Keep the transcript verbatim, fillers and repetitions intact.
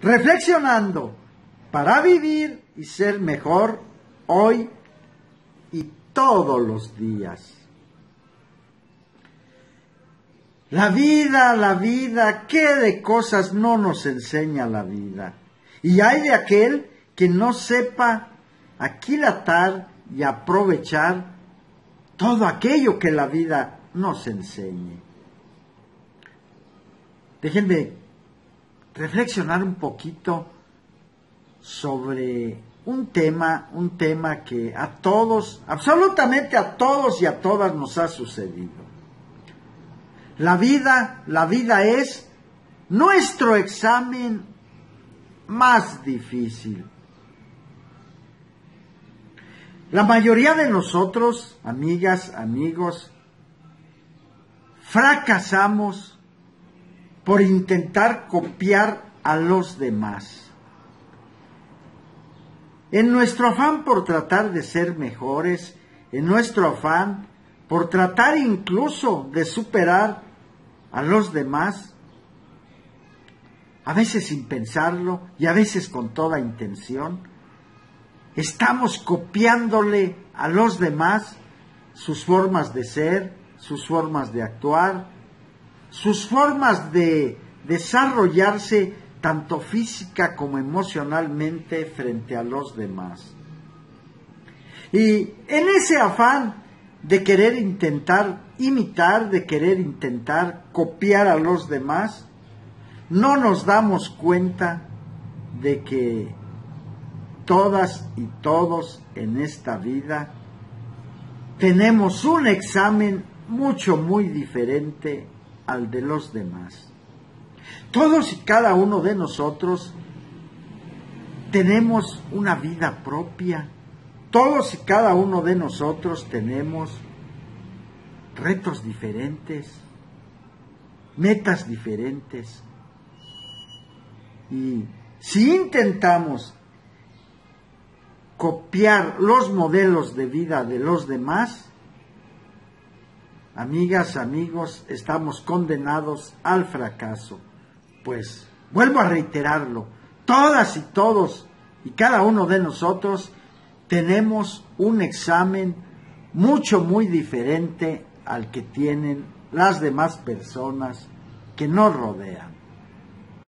reflexionando para vivir y ser mejor hoy y todos los días. La vida, la vida, ¿qué de cosas no nos enseña la vida? Y hay de aquel que no sepa aquilatar y aprovechar todo aquello que la vida nos enseñe. Déjenme reflexionar un poquito sobre un tema, un tema que a todos, absolutamente a todos y a todas nos ha sucedido. La vida, la vida es nuestro examen más difícil. La mayoría de nosotros, amigas, amigos, fracasamos por intentar copiar a los demás. En nuestro afán por tratar de ser mejores, en nuestro afán por tratar incluso de superar a los demás, a veces sin pensarlo y a veces con toda intención, estamos copiándole a los demás sus formas de ser, sus formas de actuar, sus formas de desarrollarse tanto física como emocionalmente frente a los demás. Y en ese afán de querer intentar imitar, de querer intentar copiar a los demás, no nos damos cuenta de que todas y todos en esta vida tenemos un examen mucho, muy diferente al de los demás. Todos y cada uno de nosotros tenemos una vida propia. Todos y cada uno de nosotros tenemos retos diferentes, metas diferentes. Y si intentamos copiar los modelos de vida de los demás, amigas, amigos, estamos condenados al fracaso. Pues, vuelvo a reiterarlo, todas y todos y cada uno de nosotros tenemos un examen mucho, muy diferente al que tienen las demás personas que nos rodean.